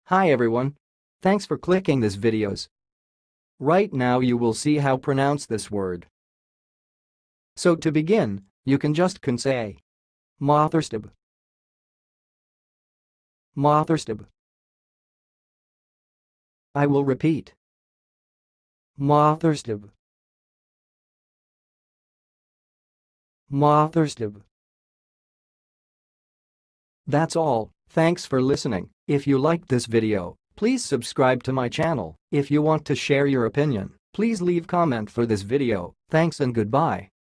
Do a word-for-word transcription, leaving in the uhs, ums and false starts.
Hi everyone. Thanks for clicking this videos. Right now you will see how pronounce this word. So to begin, you can just can say Motherstobe. Motherstobe. I will repeat. Motherstobe. Motherstobe. That's all. Thanks for listening. If you liked this video, please subscribe to my channel. If you want to share your opinion, please leave comment for this video. Thanks and goodbye.